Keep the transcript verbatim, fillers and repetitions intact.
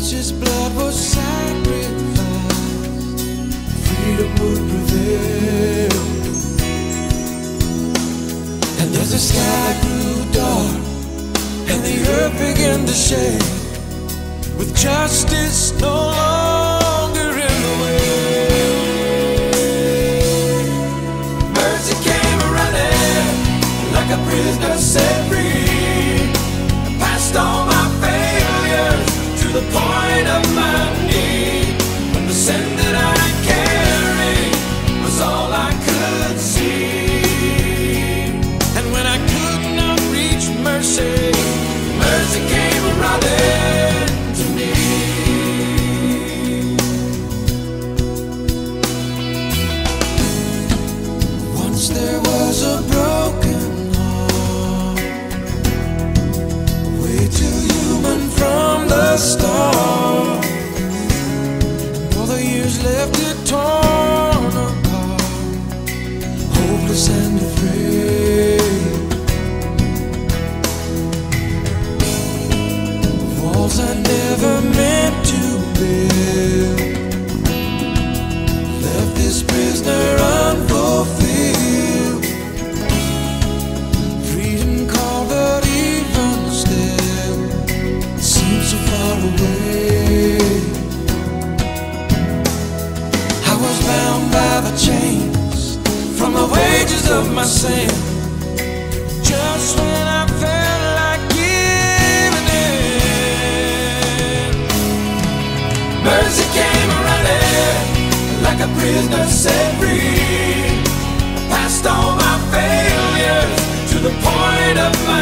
Once his blood was sacrificed, freedom would prevail. And as the sky grew dark and the earth began to shake, with justice no longer in the way, mercy came running like a prisoner set free, and passed all my failures to the point of my need, when the sin that I carried was all I could see. And when I could not reach mercy, mercy came running to me. Once there was a broken heart, way too human from the start, and all the years left it torn apart, hopeless and afraid. Walls I never meant to build left this prisoner unfulfilled. Freedom called, but even still it seems so far away. I was bound by the chains from the wages of my sin, just when I felt like giving in, mercy came running like a prisoner set free, passed all my failures to the point of my